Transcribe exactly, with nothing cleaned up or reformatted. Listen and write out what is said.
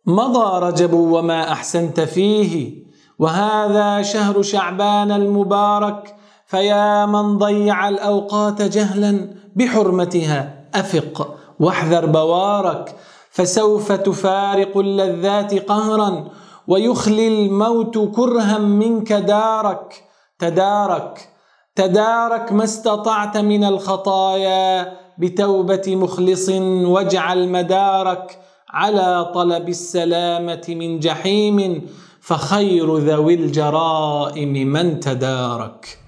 مضى رجب وما أحسنت فيه، وهذا شهر شعبان المبارك، فيا من ضيع الأوقات جهلا بحرمتها أفق واحذر بوارك، فسوف تفارق اللذات قهرا ويخلي الموت كرها منك دارك. تدارك تدارك ما استطعت من الخطايا بتوبة مخلص، واجعل مدارك على طلب السلامة من جحيم، فخير ذوي الجرائم من تدارك.